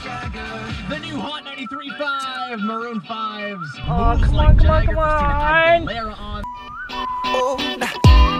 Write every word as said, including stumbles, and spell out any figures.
The new Hot ninety-three point five Maroon five's Oh, Moves come Like on, come on, Jagger come Christina on. Aguilera on. Oh, nah.